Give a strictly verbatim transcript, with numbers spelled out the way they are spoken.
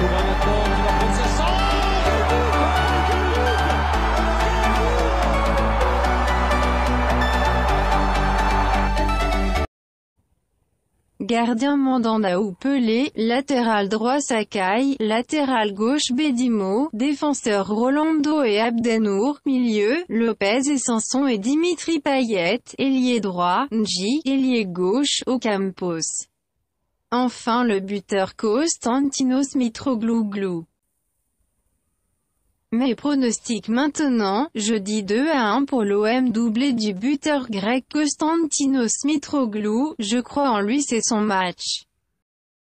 Thauvin maintenant qui va prendre sa chance. Gardien Mandanda ou Pelé, latéral droit Sakai, latéral gauche Bedimo, défenseur Rolando et Abdenour, milieu, Lopez et Sanson et Dimitri Payet, ailier droit, Nji, ailier gauche, Ocampos. Enfin le buteur Konstantinos Mitroglou. Mes pronostics maintenant, jeudi deux à un pour l'O M, doublé du buteur grec Konstantinos Mitroglou, je crois en lui, c'est son match.